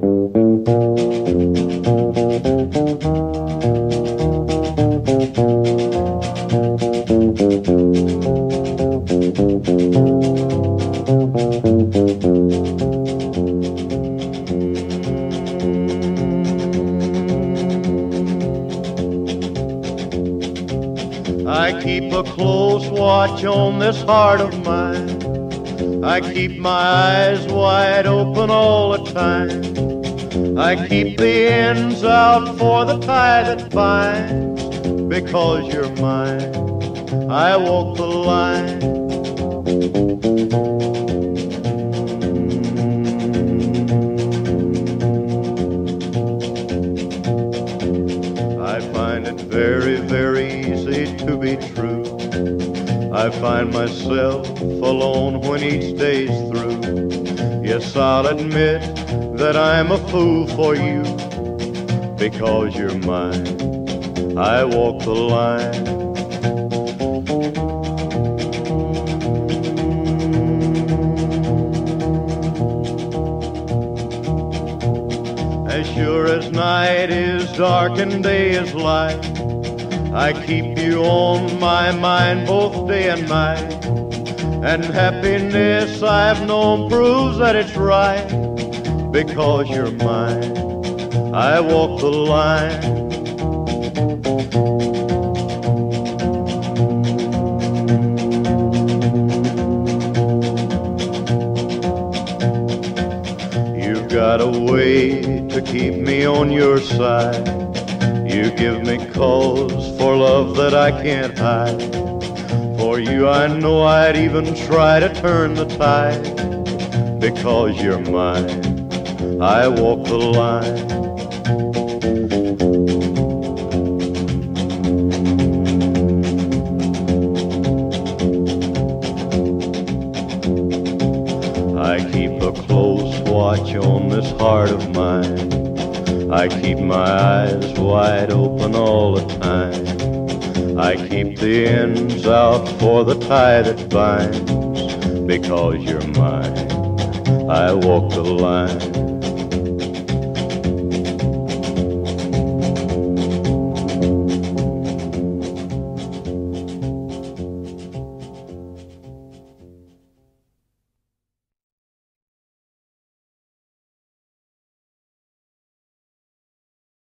I keep a close watch on this heart of mine. I keep my eyes wide open all the time. I keep the ends out for the tie that binds. Because you're mine, I walk the line. I find it very, very easy to be true. I find myself alone when each day's through. Yes, I'll admit that I'm a fool for you. Because you're mine, I walk the line. As sure as night is dark and day is light, I keep you on my mind both day and night. And happiness I've known proves that it's right. Because you're mine, I walk the line. You've got a way to keep me on your side. You give me cause for love that I can't hide. For you I know I'd even try to turn the tide. Because you're mine, I walk the line. I keep a close watch on this heart of mine. I keep my eyes wide open all the time. I keep the ends out for the tie that binds. Because you're mine, I walk the line.